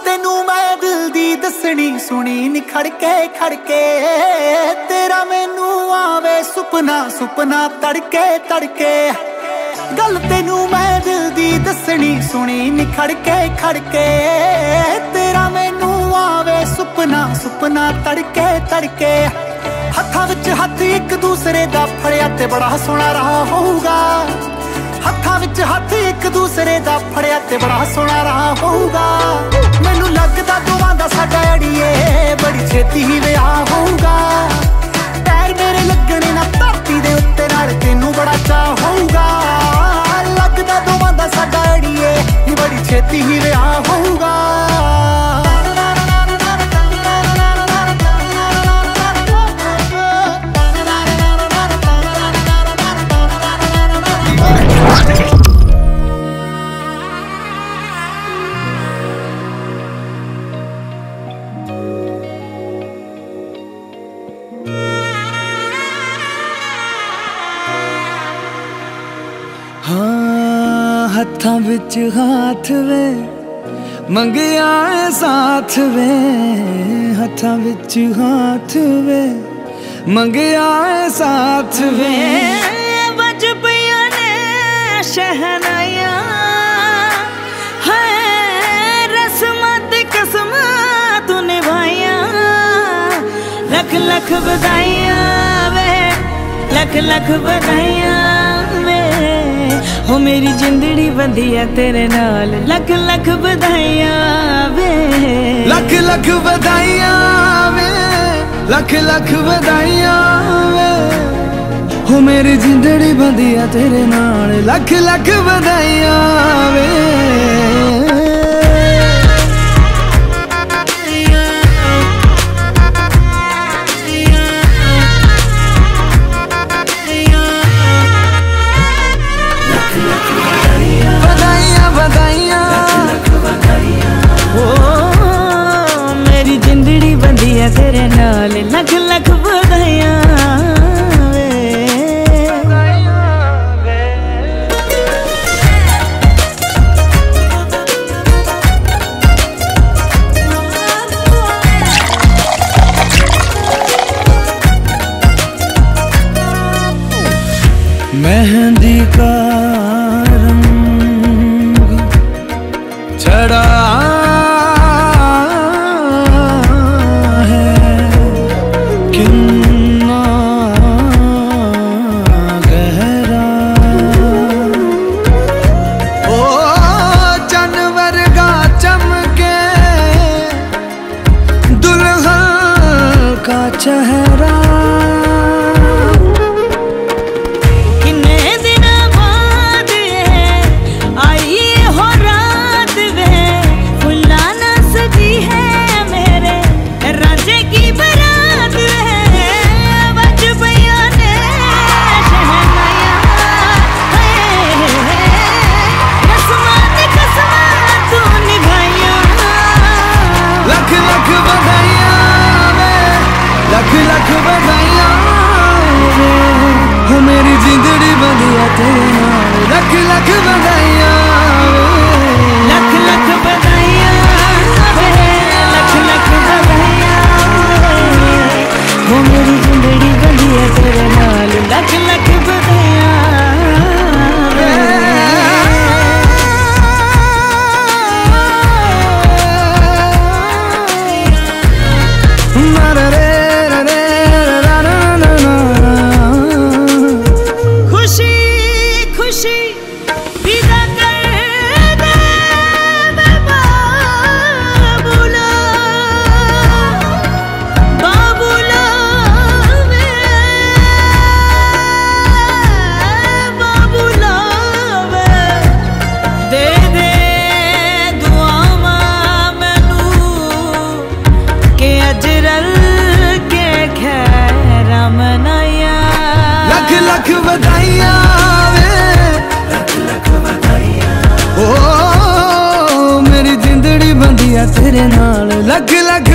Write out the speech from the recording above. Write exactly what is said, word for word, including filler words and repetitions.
तेनू मैं दिल दी दसनी सुनी निखड़ के खड़के, तेरा मैनू आवे सुपना सुपना तड़के तड़के। गल तेनू मैं दिल दी दसनी सुनी निखड़ के खड़के, तेरा मैनू आवे सुपना सुपना तड़के तड़के। हत्थां विच हत्थ एक दूसरे दा फड़िया ते बड़ा सोहना रहा होऊगा, हत्थां विच हत्थ एक दूसरे दा फड़िया ते बड़ा सोहना रहा होऊगा। मैनू लगदा दोवां दा साडा अड़िए बड़ी छेती ही विआह होऊगा। पैर मेरे लगने ना धरती दे उत्ते नाल तेनू बड़ा चाह होऊगा। लगदा दोवां दा साडा अड़िए बड़ी छेती ही विआह होऊगा। हाँ हत्थां विच हाथ वे मंगिया साथ वे, हत्थां विच हाथ वे मंगिया साथ वे। बज पिया ने शहनाया है रस्मां ते कसमां तू निभाया। लख लख बधाइयां वे लख लख बधाइयां वे, हो मेरी जिंदड़ी बंधी है तेरे नाल। लख लख बधाइयां वे लख लख बधाइयां वे लख लख बधाइयां वे, हो मेरी जिंदड़ी बंधी है तेरे नाल। लख लख बधाइयां वे। तेरे नाल लख लख बधाइयां वे। मेहंदी का रंग चढ़ा चेहरा किन्ने दिन बाद आई हो रात वे, फुल्ला न सजी है मेरे राजे की बरात है। बज पिया ने शहनाया है रस्मां ते कसमां तू निभाइयां। लख लख बधाइयां लख लख बधाइयां वे, हो मेरी जिंदड़ी बंधी है तेरे नाल। लख लख बधाइयां लख लख बधाइयां वे लख लख बधाइयां वे, हो मेरी जिंदड़ी बंधी है तेरे नाल। लख लख बधाइयां वे। लख बधाइयां वे लख लख बधाइयां, ओ मेरी जिंदड़ी बंधी है तेरे नाल। लख लख